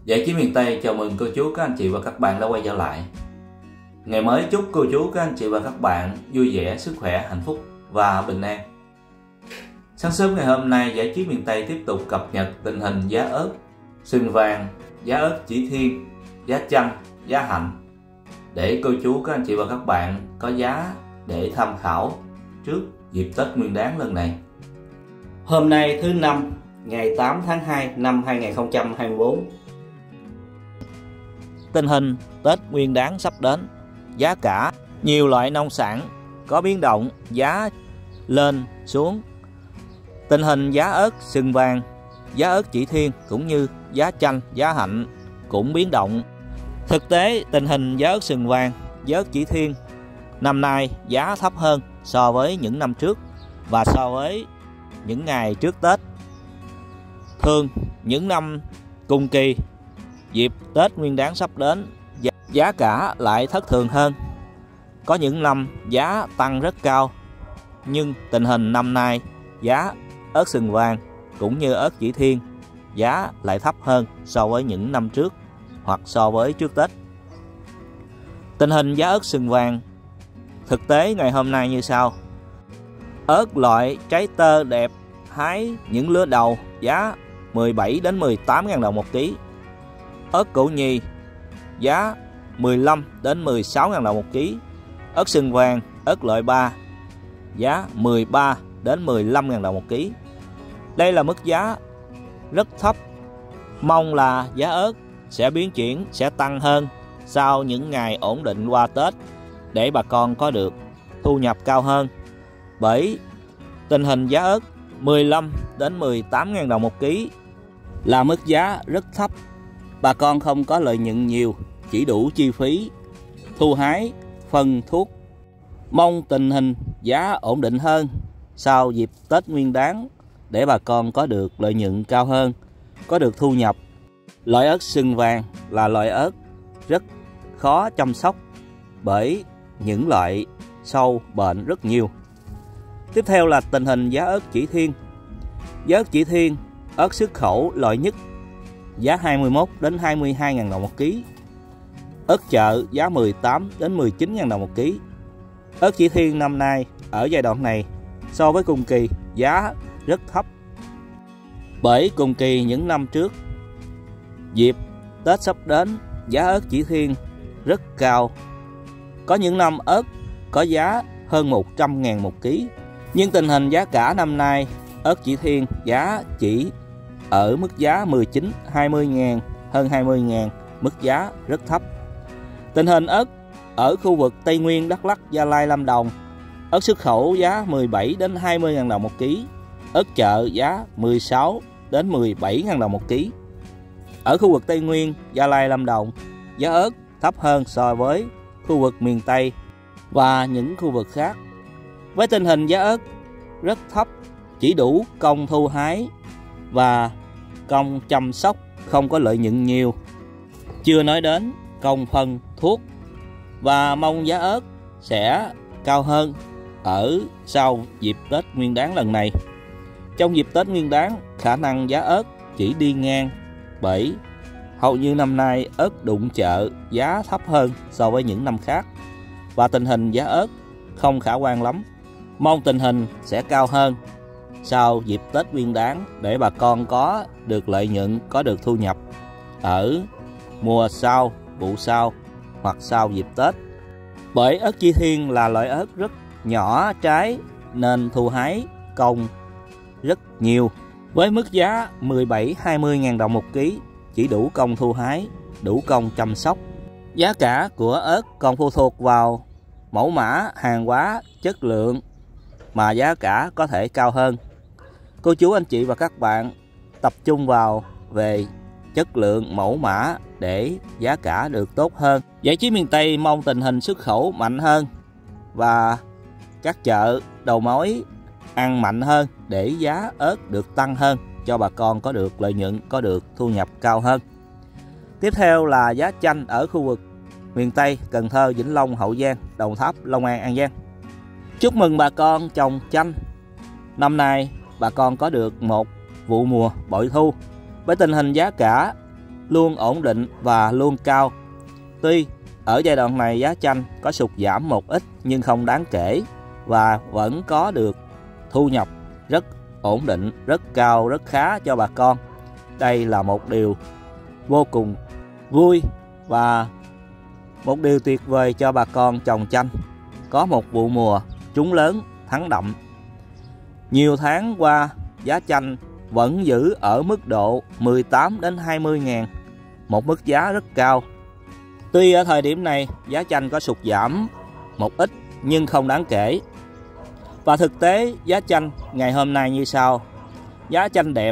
Giải trí miền Tây chào mừng cô chú, các anh chị và các bạn đã quay trở lại. Ngày mới chúc cô chú, các anh chị và các bạn vui vẻ, sức khỏe, hạnh phúc và bình an. Sáng sớm ngày hôm nay, Giải trí miền Tây tiếp tục cập nhật tình hình giá ớt sừng vàng, giá ớt chỉ thiên, giá chanh, giá hạnh để cô chú, các anh chị và các bạn có giá để tham khảo trước dịp Tết Nguyên Đán lần này. Hôm nay thứ Năm, ngày 8 tháng 2 năm 2024. Tình hình Tết Nguyên Đán sắp đến, giá cả nhiều loại nông sản có biến động, giá lên xuống. Tình hình giá ớt sừng vàng, giá ớt chỉ thiên cũng như giá chanh, giá hạnh cũng biến động. Thực tế tình hình giá ớt sừng vàng, giá ớt chỉ thiên năm nay giá thấp hơn so với những năm trước và so với những ngày trước Tết. Thường những năm cùng kỳ dịp Tết Nguyên Đán sắp đến, giá cả lại thất thường hơn. Có những năm giá tăng rất cao, nhưng tình hình năm nay giá ớt sừng vàng cũng như ớt chỉ thiên giá lại thấp hơn so với những năm trước hoặc so với trước Tết. Tình hình giá ớt sừng vàng thực tế ngày hôm nay như sau. Ớt loại trái tơ đẹp hái những lứa đầu giá 17 đến 18.000 đồng một ký. Ớt cổ nhì giá 15 đến 16.000 đồng một ký. Ớt sừng vàng, ớt loại 3 giá 13 đến 15.000 đồng một ký. Đây là mức giá rất thấp. Mong là giá ớt sẽ biến chuyển, sẽ tăng hơn sau những ngày ổn định qua Tết để bà con có được thu nhập cao hơn. Bởi tình hình giá ớt 15 đến 18.000 đồng một ký là mức giá rất thấp. Bà con không có lợi nhuận nhiều, chỉ đủ chi phí thu hái, phân thuốc. Mong tình hình giá ổn định hơn sau dịp Tết Nguyên Đán để bà con có được lợi nhuận cao hơn, có được thu nhập. Loại ớt sừng vàng là loại ớt rất khó chăm sóc bởi những loại sâu bệnh rất nhiều. Tiếp theo là tình hình giá ớt chỉ thiên. Giá ớt chỉ thiên, ớt xuất khẩu loại nhất giá 21 đến 22.000 đồng một ký. Ớt chợ giá 18 đến 19.000 đồng một ký. Ớt chỉ thiên năm nay ở giai đoạn này so với cùng kỳ giá rất thấp. Bởi cùng kỳ những năm trước dịp Tết sắp đến, giá ớt chỉ thiên rất cao. Có những năm ớt có giá hơn 100.000 một ký. Nhưng tình hình giá cả năm nay ớt chỉ thiên giá chỉ ở mức giá 19, 20.000, hơn 20.000, mức giá rất thấp. Tình hình ớt ở khu vực Tây Nguyên, Đắk Lắk, Gia Lai, Lâm Đồng, ớt xuất khẩu giá 17 đến 20.000 đồng một ký. Ớt chợ giá 16 đến 17.000 đồng một ký. Ở khu vực Tây Nguyên, Gia Lai, Lâm Đồng, giá ớt thấp hơn so với khu vực miền Tây và những khu vực khác. Với tình hình giá ớt rất thấp, chỉ đủ công thu hái và công chăm sóc, không có lợi nhuận nhiều, chưa nói đến công phân thuốc. Và mong giá ớt sẽ cao hơn ở sau dịp Tết Nguyên Đán lần này. Trong dịp Tết Nguyên Đán, khả năng giá ớt chỉ đi ngang, bởi hầu như năm nay ớt đụng chợ giá thấp hơn so với những năm khác và tình hình giá ớt không khả quan lắm. Mong tình hình sẽ cao hơn sau dịp Tết Nguyên Đán để bà con có được lợi nhuận, có được thu nhập ở mùa sau, vụ sau hoặc sau dịp Tết. Bởi ớt chỉ thiên là loại ớt rất nhỏ trái nên thu hái công rất nhiều. Với mức giá 17-20.000 đồng một ký, chỉ đủ công thu hái, đủ công chăm sóc. Giá cả của ớt còn phụ thuộc vào mẫu mã, hàng hóa, chất lượng mà giá cả có thể cao hơn. Cô chú, anh chị và các bạn tập trung vào về chất lượng, mẫu mã để giá cả được tốt hơn. Giải trí miền Tây mong tình hình xuất khẩu mạnh hơn và các chợ đầu mối ăn mạnh hơn để giá ớt được tăng hơn, cho bà con có được lợi nhuận, có được thu nhập cao hơn. Tiếp theo là giá chanh ở khu vực miền Tây, Cần Thơ, Vĩnh Long, Hậu Giang, Đồng Tháp, Long An, An Giang. Chúc mừng bà con trồng chanh. Năm nay bà con có được một vụ mùa bội thu. Với tình hình giá cả luôn ổn định và luôn cao. Tuy ở giai đoạn này giá chanh có sụt giảm một ít nhưng không đáng kể và vẫn có được thu nhập rất ổn định, rất cao, rất khá cho bà con. Đây là một điều vô cùng vui và một điều tuyệt vời cho bà con trồng chanh. Có một vụ mùa trúng lớn thắng đậm. Nhiều tháng qua giá chanh vẫn giữ ở mức độ 18 đến 20 ngàn, một mức giá rất cao. Tuy ở thời điểm này giá chanh có sụt giảm một ít nhưng không đáng kể. Và thực tế giá chanh ngày hôm nay như sau. Giá chanh đẹp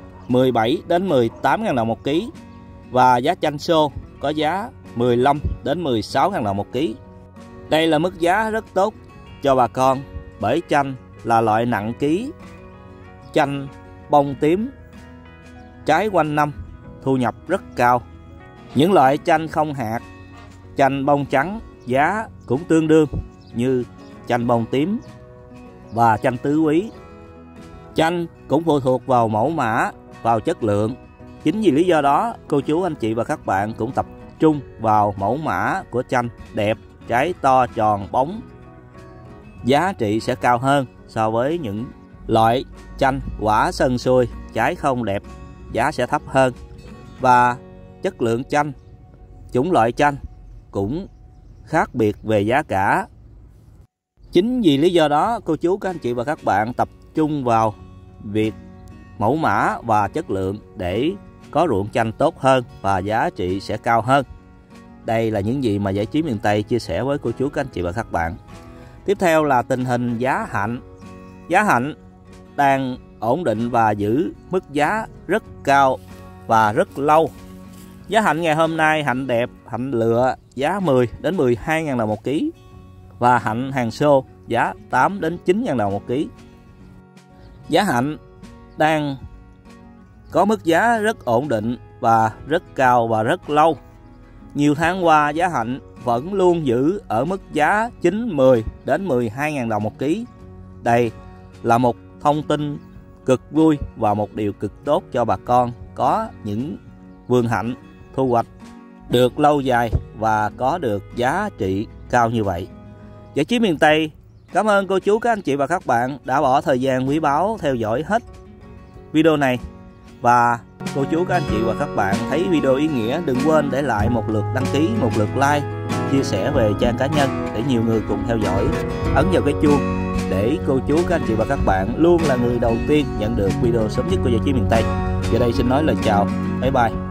17 đến 18 ngàn đồng một ký và giá chanh xô có giá 15 đến 16 ngàn đồng một ký. Đây là mức giá rất tốt cho bà con bởi chanh là loại nặng ký, chanh bông tím, trái quanh năm, thu nhập rất cao. Những loại chanh không hạt, chanh bông trắng giá cũng tương đương như chanh bông tím và chanh tứ quý. Chanh cũng phụ thuộc vào mẫu mã, vào chất lượng. Chính vì lý do đó, cô chú anh chị và các bạn cũng tập trung vào mẫu mã của chanh đẹp, trái to tròn bóng. Giá trị sẽ cao hơn so với những loại chanh quả sần sùi, trái không đẹp, giá sẽ thấp hơn. Và chất lượng chanh, chủng loại chanh cũng khác biệt về giá cả. Chính vì lý do đó, cô chú các anh chị và các bạn tập trung vào việc mẫu mã và chất lượng để có ruộng chanh tốt hơn và giá trị sẽ cao hơn. Đây là những gì mà Giải trí miền Tây chia sẻ với cô chú các anh chị và các bạn. Tiếp theo là tình hình giá hạnh. Giá hạnh đang ổn định và giữ mức giá rất cao và rất lâu. Giá hạnh ngày hôm nay, hạnh đẹp, hạnh lựa giá 10 đến 12 ngàn đồng một ký và hạnh hàng xô giá 8 đến 9 ngàn đồng một ký. Giá hạnh đang có mức giá rất ổn định và rất cao và rất lâu. Nhiều tháng qua giá hạnh vẫn luôn giữ ở mức giá 9, 10 đến 12 ngàn đồng một ký. Đây là một thông tin cực vui và một điều cực tốt cho bà con có những vườn hạnh thu hoạch được lâu dài và có được giá trị cao như vậy. Giải trí miền Tây cảm ơn cô chú các anh chị và các bạn đã bỏ thời gian quý báu theo dõi hết video này. Và cô chú các anh chị và các bạn thấy video ý nghĩa, đừng quên để lại một lượt đăng ký, một lượt like, chia sẻ về trang cá nhân để nhiều người cùng theo dõi, ấn vào cái chuông để cô chú các anh chị và các bạn luôn là người đầu tiên nhận được video sớm nhất của Giải trí miền Tây. Giờ đây xin nói lời chào, bye bye.